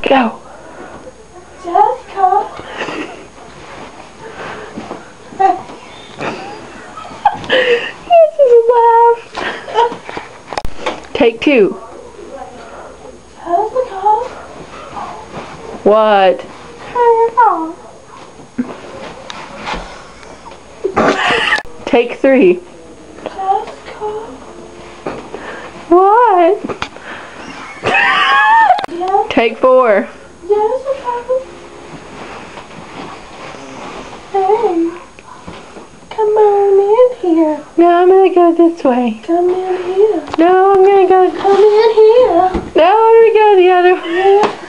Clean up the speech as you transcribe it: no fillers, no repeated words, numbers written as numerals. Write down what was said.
Go. Jessica. This is a laugh. Take two. Jessica. What? Take three. Jessica. What? Take four. Jessica. Hey. Come on in here. No, I'm gonna go this way. Come in here. No, I'm gonna go. Come in here. No, I'm gonna go the other way. Yeah.